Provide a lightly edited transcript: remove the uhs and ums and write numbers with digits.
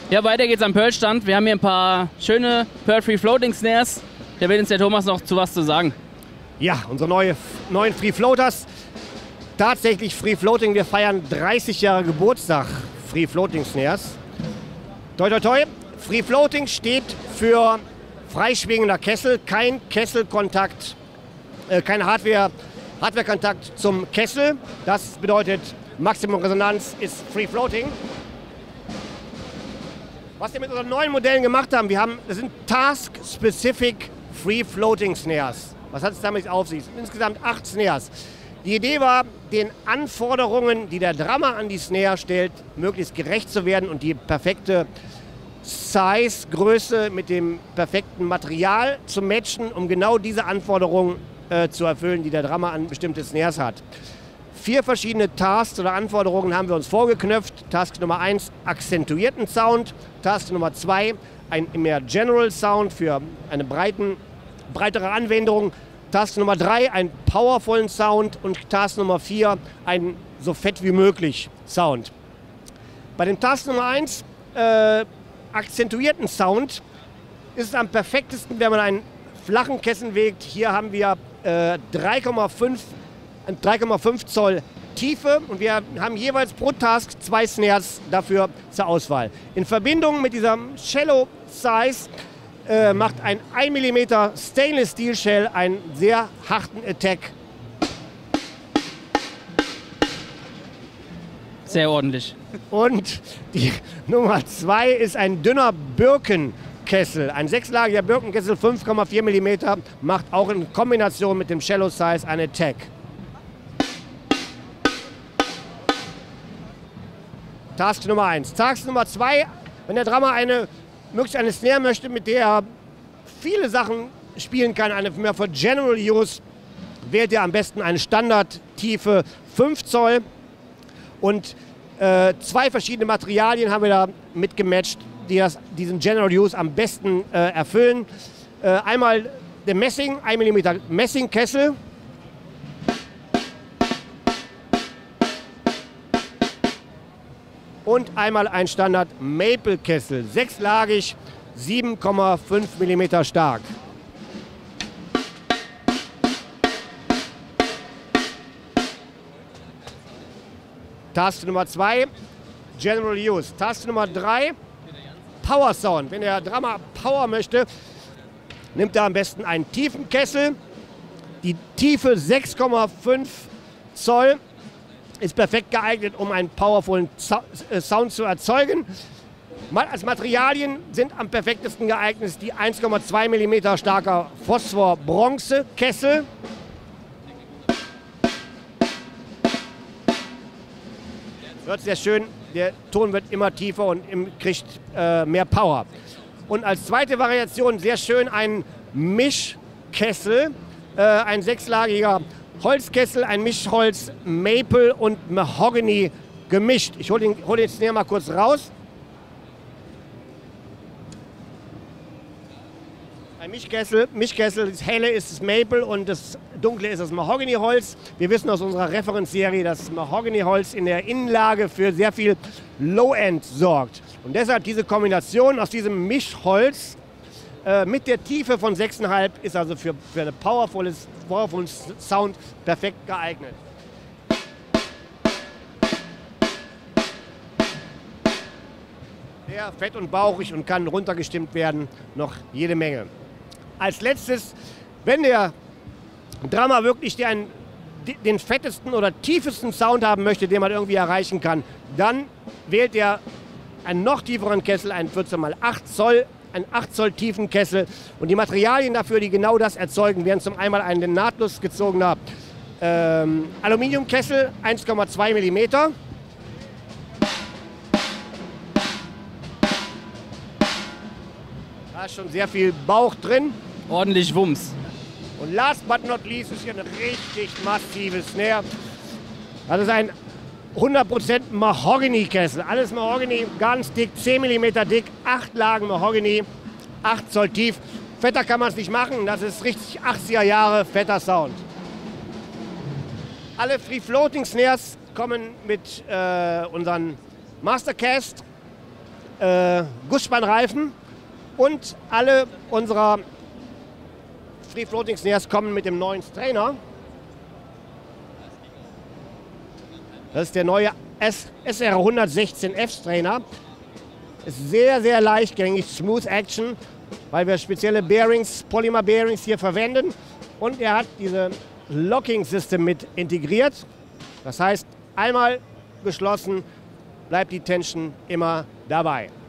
Ja, weiter geht's am Pearl-Stand. Wir haben hier ein paar schöne Pearl Free Floating Snares. Da will uns der Thomas noch zu was zu sagen. Ja, unsere neuen Free Floaters. Tatsächlich Free Floating. Wir feiern 30 Jahre Geburtstag Free Floating Snares. Toi, toi, toi. Free Floating steht für freischwingender Kessel. Kein Kesselkontakt, kein Hardware-Kontakt zum Kessel. Das bedeutet, Maximum Resonanz ist Free Floating. Was wir mit unseren neuen Modellen gemacht haben, das sind Task-Specific Free Floating Snares. Was hat es damit auf sich? Insgesamt 8 Snares. Die Idee war, den Anforderungen, die der Drummer an die Snare stellt, möglichst gerecht zu werden und die perfekte Size, Größe mit dem perfekten Material zu matchen, um genau diese Anforderungen zu erfüllen, die der Drummer an bestimmte Snares hat. 4 verschiedene Tasks oder Anforderungen haben wir uns vorgeknöpft. Task Nummer 1, akzentuierten Sound. Task Nummer 2, ein mehr General Sound für eine breitere Anwendung. Task Nummer 3, einen powervollen Sound. Und Task Nummer 4, ein so fett wie möglich Sound. Bei dem Task Nummer 1, akzentuierten Sound, ist es am perfektesten, wenn man einen flachen Kessel wägt. Hier haben wir 3,5 Zoll Tiefe und wir haben jeweils pro Task 2 Snares dafür zur Auswahl. In Verbindung mit dieser Shallow Size macht ein 1 mm Stainless Steel Shell einen sehr harten Attack. Sehr ordentlich. Und die Nummer 2 ist ein dünner Birkenkessel. Ein 6-lagiger Birkenkessel, 5,4 mm, macht auch in Kombination mit dem Shallow Size einen Attack. Task Nummer 1. Task Nummer 2, wenn der Drummer möglichst eine Snare möchte, mit der er viele Sachen spielen kann, eine mehr für General Use, wählt er am besten eine Standardtiefe 5 Zoll. Und 2 verschiedene Materialien haben wir da mitgematcht, die diesen General Use am besten erfüllen. Einmal der Messing, 1 mm Messingkessel. Und einmal ein Standard Maple-Kessel, 6-lagig, 7,5 mm stark. Task Nummer 2, General Use. Task Nummer 3, Power Sound. Wenn der Drummer Power möchte, nimmt er am besten einen tiefen Kessel. Die Tiefe 6,5 Zoll. Ist perfekt geeignet, um einen powervollen Sound zu erzeugen. Als Materialien sind am perfektesten geeignet die 1,2 mm starker Phosphor-Bronze-Kessel. Hört sehr schön, der Ton wird immer tiefer und kriegt mehr Power. Und als zweite Variation sehr schön ein Mischkessel, ein 6-lagiger Holzkessel, ein Mischholz, Maple und Mahogany gemischt. Ich hole den Snare mal kurz raus. Ein Mischkessel, das helle ist das Maple und das dunkle ist das Mahogany-Holz. Wir wissen aus unserer Referenzserie, dass Mahogany-Holz in der Innenlage für sehr viel Low-End sorgt. Und deshalb diese Kombination aus diesem Mischholz mit der Tiefe von 6,5 ist also für einen powervollen Sound perfekt geeignet. Sehr fett und bauchig und kann runtergestimmt werden, noch jede Menge. Als letztes, wenn der Drummer wirklich den fettesten oder tiefesten Sound haben möchte, den man irgendwie erreichen kann, dann wählt er einen noch tieferen Kessel, einen 14x8 Zoll, einen 8 Zoll tiefen Kessel. Und die Materialien dafür, die genau das erzeugen, wären zum einen ein nahtlos gezogener Aluminiumkessel, 1,2 mm. Da ist schon sehr viel Bauch drin. Ordentlich Wumms. Und last but not least ist hier eine richtig massive Snare. Das ist ein 100% Mahogany-Kessel. Alles Mahogany, ganz dick, 10 mm dick, 8 Lagen Mahogany, 8 Zoll tief. Fetter kann man es nicht machen, das ist richtig 80er Jahre fetter Sound. Alle Free Floating Snares kommen mit unseren Mastercast Gussspannreifen und alle unserer Free Floating Snares kommen mit dem neuen Strainer. Das ist der neue SR 116F Strainer. Ist sehr, sehr leichtgängig, Smooth Action, weil wir spezielle Bearings, Polymer Bearings hier verwenden. Und er hat diese Locking System mit integriert. Das heißt, einmal geschlossen, bleibt die Tension immer dabei.